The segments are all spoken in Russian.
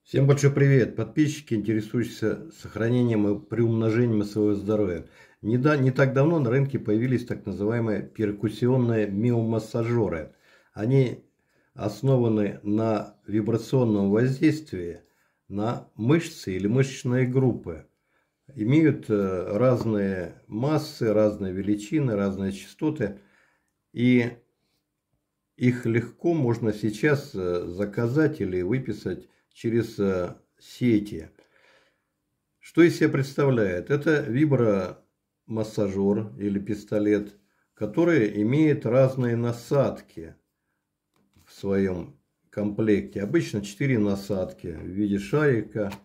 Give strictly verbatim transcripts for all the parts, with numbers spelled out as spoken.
Всем большой привет, подписчики, интересующиеся сохранением и приумножением своего здоровья. Не, да, не так давно на рынке появились так называемые перкуссионные миомассажеры. Они основаны на вибрационном воздействии на мышцы или мышечные группы. Имеют разные массы, разные величины, разные частоты. И их легко можно сейчас заказать или выписать через сети. Что из себя представляет? Это вибромассажер или пистолет, который имеет разные насадки в своем комплекте. Обычно четыре насадки в виде шарика,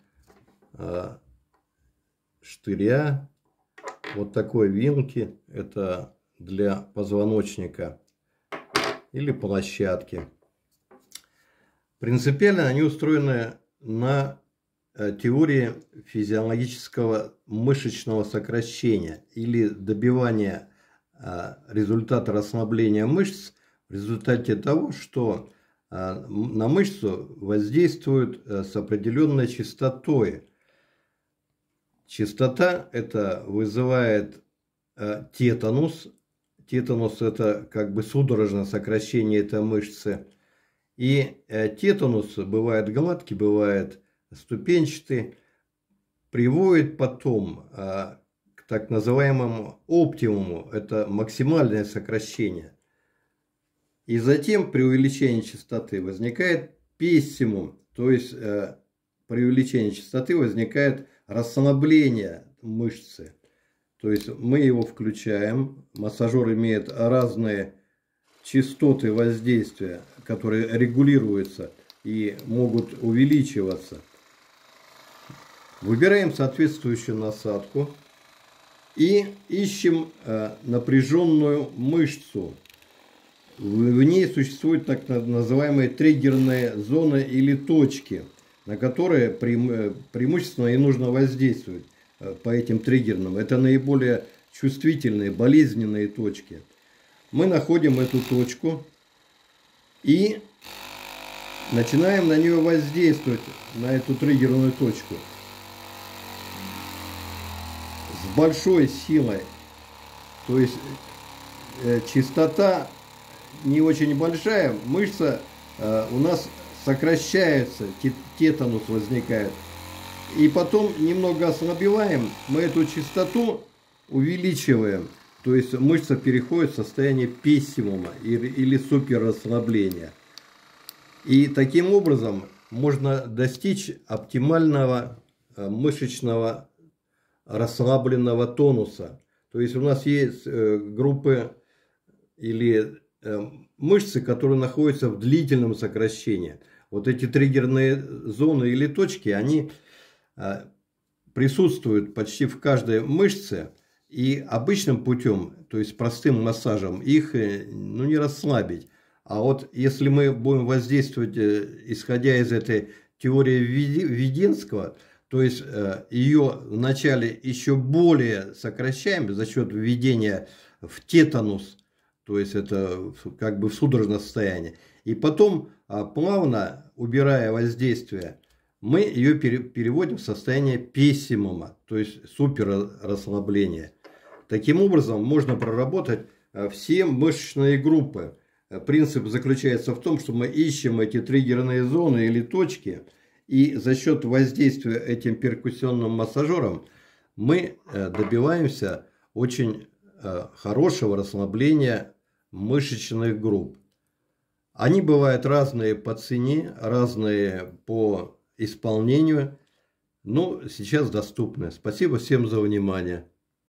штыря, вот такой вилки, это для позвоночника, или площадки. Принципиально они устроены на теории физиологического мышечного сокращения или добивания результата расслабления мышц в результате того, что на мышцу воздействуют с определенной частотой. Частота это вызывает тетанус. Тетанус – это как бы судорожное сокращение этой мышцы. И тетанус бывает гладкий, бывает ступенчатый, приводит потом к так называемому оптимуму, это максимальное сокращение. И затем при увеличении частоты возникает пессимум, то есть при увеличении частоты возникает расслабление мышцы. То есть мы его включаем, массажер имеет разные частоты воздействия, которые регулируются и могут увеличиваться. Выбираем соответствующую насадку и ищем напряженную мышцу. В ней существуют так называемые триггерные зоны или точки, на которые преимущественно и нужно воздействовать. По этим триггерным. Это наиболее чувствительные, болезненные точки. Мы находим эту точку и начинаем на нее воздействовать, на эту триггерную точку. С большой силой. То есть э, частота не очень большая, мышца э, у нас сокращается, тетанус возникает. И потом немного ослабеваем, мы эту частоту увеличиваем. То есть мышца переходит в состояние пессимума или суперрасслабления. И таким образом можно достичь оптимального мышечного расслабленного тонуса. То есть у нас есть группы или мышцы, которые находятся в длительном сокращении. Вот эти триггерные зоны или точки, они присутствуют почти в каждой мышце, и обычным путем, то есть простым массажем, их ну, не расслабить. А вот если мы будем воздействовать, исходя из этой теории Веденского, то есть ее вначале еще более сокращаем за счет введения в тетанус, то есть это как бы в судорожное состояние, и потом плавно убирая воздействие, мы ее переводим в состояние пессимума, то есть суперрасслабления. Таким образом, можно проработать все мышечные группы. Принцип заключается в том, что мы ищем эти триггерные зоны или точки, и за счет воздействия этим перкуссионным массажером мы добиваемся очень хорошего расслабления мышечных групп. Они бывают разные по цене, разные по исполнению, но сейчас доступны. Спасибо всем за внимание.